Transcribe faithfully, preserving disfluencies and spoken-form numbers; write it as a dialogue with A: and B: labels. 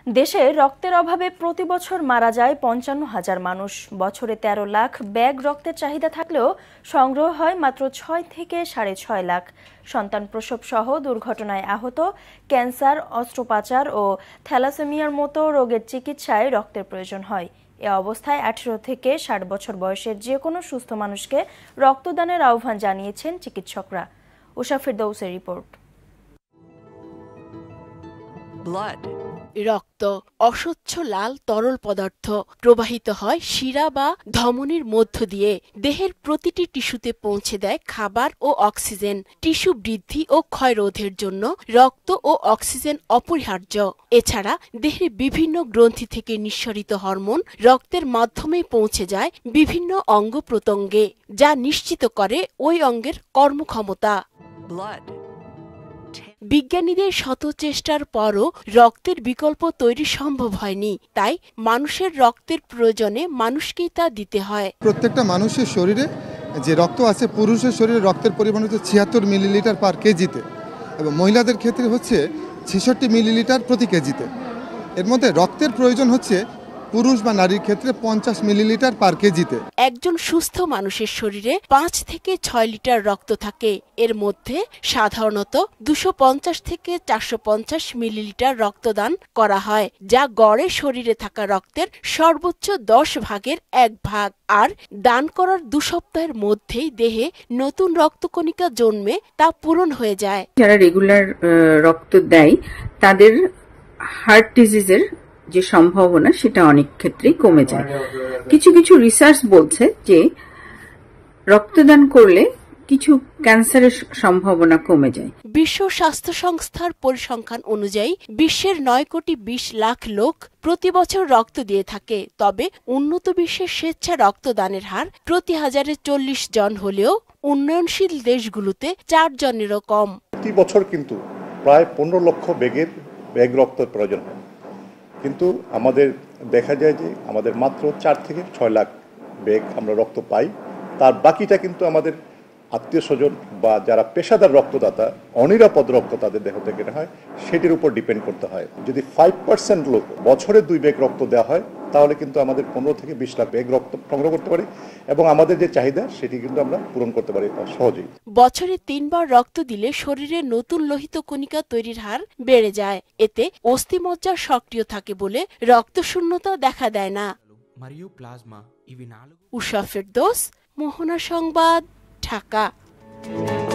A: দেশে রক্তের অভাবে প্রতি বছর মারা যায় পঞ্চান্ন হাজার মানুষ। বছরে তেরো লাখ ব্যাগ রক্তের চাহিদা থাকলেও সংগ্রহ হয় মাত্র ছয় থেকে সাড়ে ছয় লাখ। সন্তান প্রসব সহ দুর্ঘটনায় আহত, ক্যান্সার, অস্ত্রোপচার ও থ্যালাসেমিয়ার মতো রোগের চিকিৎসায় রক্তের প্রয়োজন হয়। এ অবস্থায় আঠারো থেকে ষাট বছর বয়সের যে কোনো সুস্থ মানুষকে রক্তদানের আহ্বান জানিয়েছেন চিকিৎসকরা। উষা ফিরদৌসের রিপোর্ট।
B: রক্ত অস্বচ্ছ লাল তরল পদার্থ প্রবাহিত হয় শিরা বা ধমনীর মধ্য দিয়ে, দেহের প্রতিটি টিস্যুতে পৌঁছে দেয় খাবার ও অক্সিজেন। টিস্যু বৃদ্ধি ও ক্ষয় রোধের জন্য রক্ত ও অক্সিজেন অপরিহার্য। এছাড়া দেহের বিভিন্ন গ্রন্থি থেকে নিঃসরিত হরমোন রক্তের মাধ্যমেই পৌঁছে যায় বিভিন্ন অঙ্গ প্রত্যঙ্গে, যা নিশ্চিত করে ওই অঙ্গের কর্মক্ষমতা। বিজ্ঞানীদের শত চেষ্টার পরও রক্তের বিকল্প তৈরি সম্ভব হয়নি, তাই মানুষের রক্তের প্রয়োজনে মানুষকেই তা দিতে হয়।
C: প্রত্যেকটা মানুষের শরীরে যে রক্ত আছে, পুরুষের শরীরে রক্তের পরিমাণ হচ্ছে ছিয়াত্তর মিলিলিটার পার কেজিতে এবং মহিলাদের ক্ষেত্রে হচ্ছে ছেষট্টি মিলিলিটার প্রতি কেজিতে। এর মধ্যে রক্তের প্রয়োজন হচ্ছে পুরুষ বা নারীর ক্ষেত্রে পঞ্চাশ মিলিলিটার পার কেজিতে।
B: একজন সুস্থ মানুষের শরীরে পাঁচ থেকে ছয় লিটার রক্ত থাকে। এর মধ্যে সাধারণত দুশো পঞ্চাশ থেকে চারশো পঞ্চাশ মিলিলিটার রক্তদান করা হয়, যা গড়ে শরীরে থাকা রক্তের সর্বোচ্চ দশ ভাগের এক ভাগ। আর দান করার দু সপ্তাহের মধ্যেই দেহে নতুন রক্তকণিকা জন্মে তা পূরণ হয়ে যায়।
D: যারা রেগুলার রক্ত দেয় তাদের হার্ট ডিজিজের যে সম্ভাবনা সেটা অনেক ক্ষেত্রেই কমে যায়। কিছু কিছু রিসার্চ বলছে যে রক্তদান করলে কিছু ক্যান্সারের সম্ভাবনা কমে যায়।
B: বিশ্ব স্বাস্থ্য সংস্থার পরিসংখ্যান অনুযায়ী বিশ্বের নয় কোটি বিশ লাখ লোক প্রতি বছর রক্ত দিয়ে থাকে। তবে উন্নত বিশ্বের স্বেচ্ছা রক্তদানের হার প্রতি হাজারে চল্লিশ জন হলেও উন্নয়নশীল দেশগুলোতে চার জনেরও কম।
E: প্রতি বছর কিন্তু প্রায় পনেরো লক্ষ ব্যাগের ব্যাগ রক্তের প্রয়োজন হয়, কিন্তু আমাদের দেখা যায় যে আমাদের মাত্র চার থেকে ছয় লাখ ব্যাগ আমরা রক্ত পাই। তার বাকিটা কিন্তু আমাদের আত্মীয় স্বজন বা যারা পেশাদার রক্তদাতা অনিরাপদ রক্ত তাদের দেহ থেকে নেওয়া হয়, সেটির উপর ডিপেন্ড করতে হয়। যদি ফাইভ পার্সেন্ট লোক বছরে দুই ব্যাগ রক্ত দেওয়া হয় তাহলে কিন্তু আমাদের পনেরো থেকে বিশ লাখ ব্যাগ রক্ত সংগ্রহ করতে পারি এবং আমাদের যে চাহিদা সেটি কিন্তু আমরা পূরণ করতে পারি সহজেই।
B: বছরে তিনবার রক্ত দিলে শরীরে নতুন লোহিত কণিকা তৈরির হার বেড়ে যায়। এতে অস্থিমজ্জা সক্রিয় থাকে বলে রক্তশূন্যতা দেখা দেয় না। উষা ফিরদৌস, মোহনা সংবাদ, ঢাকা।